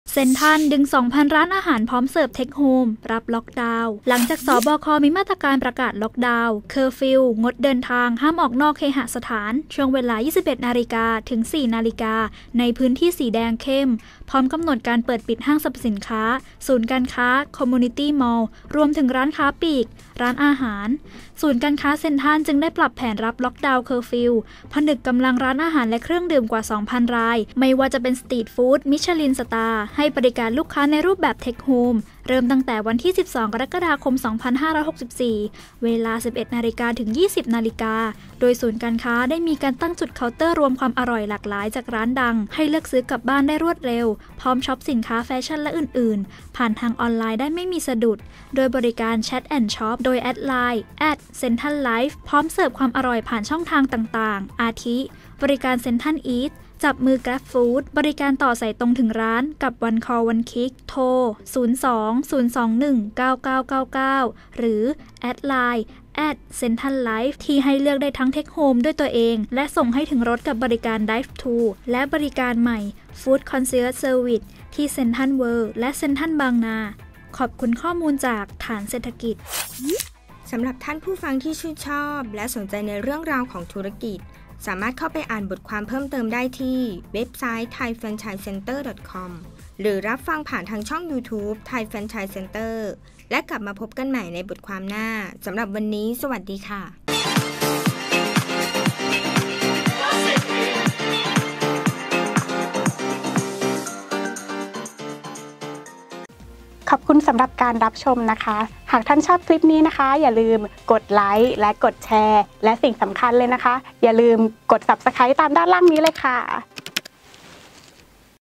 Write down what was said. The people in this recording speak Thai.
เซ็นทรัลดึง 2,000 ร้านอาหารพร้อมเสิร์ฟเทคโฮมรับล็อกดาวน์หลังจากสบคมีมาตรการประกาศล็อกดาวน์เคอร์ฟิวงดเดินทางห้ามออกนอกเคหสถานช่วงเวลา 21 นาฬิกาถึง 4 นาฬิกาในพื้นที่สีแดงเข้มพร้อมกำหนดการเปิดปิดห้างสรรพสินค้าศูนย์การค้าคอมมูนิตี้มอลล์รวมถึงร้านค้าปลีกร้านอาหารศูนย์การค้าเซ็นทรัลจึงได้ปรับแผนรับล็อกดาวน์เคอร์ฟิวผนึกกำลังร้านอาหารและเครื่องดื่มกว่า 2,000 รายไม่ว่าจะเป็นสตรีทฟู้ดมิชลินสตาร์ให้บริการลูกค้าในรูปแบบเทคโฮมเริ่มตั้งแต่วันที่ 12 กรกฎาคม 2564 เวลา 11 นาฬิกาถึง 20 นาฬิกาโดยศูนย์การค้าได้มีการตั้งจุดเคาน์เตอร์รวมความอร่อยหลากหลายจากร้านดังให้เลือกซื้อกลับบ้านได้รวดเร็วพร้อมช็อปสินค้าแฟชั่นและอื่นๆผ่านทางออนไลน์ได้ไม่มีสะดุดโดยบริการแชทแอนด์ช็อปโดยแอดไลน์@centrallife พร้อมเสิร์ฟความอร่อยผ่านช่องทางต่างๆอาทิบริการเซ็นทรัลอีทจับมือ Grab Food บริการต่อสายตรงถึงร้านกับ One Call One Click โทร 02-021-9999 หรือแอดไลน์@centrallife ที่ให้เลือกได้ทั้งเทคโฮมด้วยตัวเองและส่งให้ถึงรถกับบริการ Drive to และบริการใหม่ Food Concierge Service ที่เซ็นทรัลเวิลด์และเซ็นทรัลบางนาขอบคุณข้อมูลจากฐานเศรษฐกิจสำหรับท่านผู้ฟังที่ชื่นชอบและสนใจในเรื่องราวของธุรกิจสามารถเข้าไปอ่านบทความเพิ่มเติมได้ที่เว็บไซต์ thaifranchisecenter.com หรือรับฟังผ่านทางช่อง YouTube Thai Franchise Center และกลับมาพบกันใหม่ในบทความหน้าสำหรับวันนี้สวัสดีค่ะขอบคุณสำหรับการรับชมนะคะหากท่านชอบคลิปนี้นะคะอย่าลืมกดไลค์และกดแชร์และสิ่งสำคัญเลยนะคะอย่าลืมกด Subscribe ตามด้านล่างนี้เลยค่ะ